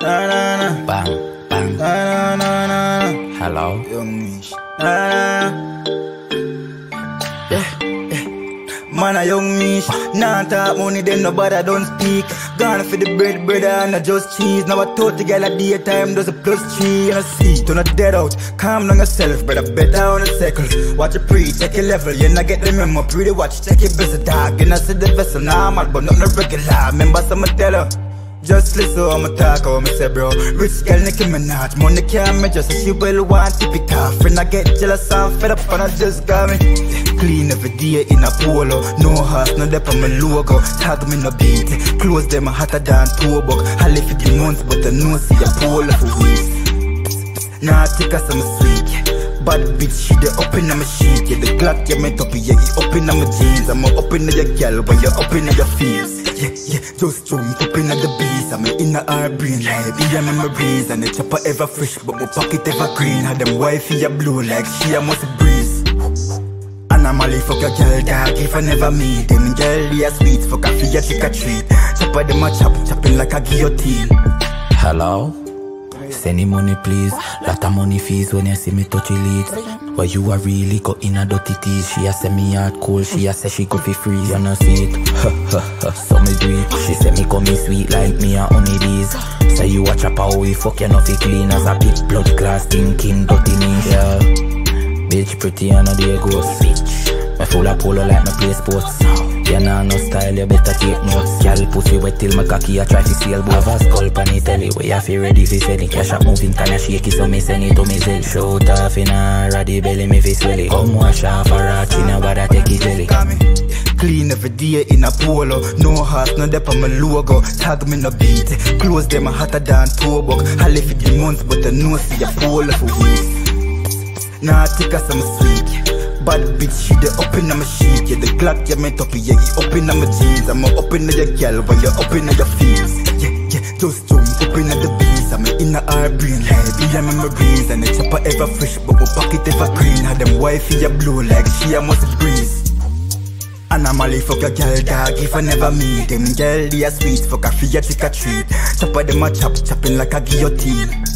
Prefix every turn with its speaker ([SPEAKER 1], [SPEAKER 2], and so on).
[SPEAKER 1] Na na na.
[SPEAKER 2] Bang, bang.
[SPEAKER 1] Na na na.
[SPEAKER 2] Hello.
[SPEAKER 1] Young Meech. Na na. Man a young Meech. Nah talk money then nobody don't speak. Gone for the bread, brother, and not just cheese. Now I told the girl at daytime does a +3 and a C. Do not dead out, calm down yourself, brother, better on the circles. Watch your pre, check your level, you not get the memo. Pretty watch, check your best dog. You not see the vessel, nah mad, but not no regular. Remember some tell her. Just listen how I'ma talk, how I'ma say, bro. Rich girl, Nicki Minaj, money can't measure, so she will want to be tough. When I get jealous, I'm fed up, and I just got me clean every day in a polo. No horse, no dep on my logo. Tag me no beat, clothes them hotter than turbo. I live for the months, but I know see a polo for weeks. Nah, take us some sweet. Bad bitch, she the up in my sheet. Yeah, the Glock, yeah, meant up, yeah, he up in my jeans. I'm up in your girl, when you're up in your feels. Yeah, just jump up in the beast. I'm in her brain like yeah, memories. And the chopper ever fresh, but my pocket ever green. Had them wifey a blue like she a must breeze. And I'm Malie, fuck your girl dog if I never meet them. Girl, yeah, sweet, fuck a figure, trick or treat. Chopper them a chopping like a guillotine.
[SPEAKER 2] Hello? Send him money please. Lot of money fees when you see me touch your leads. Why you a really got in a dirty tease? She a say me hard cold, she a say she go fi freeze. You know see it, so me do it. She say me come me sweet like me a honeybees. Say you a chop how we fuck you know fi clean as a big blood class thinking dirty niche. Yeah. Bitch pretty and a day ghost. Me full of polo like me play sports. You know no style, you better take notes. Girl pussy wet till my cocky a try to steal. Have a skull pan it tell you where you feel ready fi sell it. Cash up moving can you shake it so me send it to me sell. Shout off in a raddy belly me fi swell it. Come wash off a rat in a bada take it jelly.
[SPEAKER 1] Clean every day in a polo. No horse, no dep on my logo. Tag me no beat, clothes them a hotter than turbo. I live for the months but I know see a polo for weeks. Nah take us some sweet. Bad bitch, she the up in my sheet. Yeah, the Glock, yeah, meant up, yeah, he up in my jeans. I'm up in your girl, when you're up in your feels. Yeah, just jump up in the beast. I'm in her brain, like yeah, memories. And the chopper ever fresh, but my pocket ever green. Had them wifey a blue, like she a must breeze. And I'm Malie, fuck your girl dog if I never meet them. Girl, they are sweet, fuck a figure, trick or treat. Chopper them a chopping like a guillotine.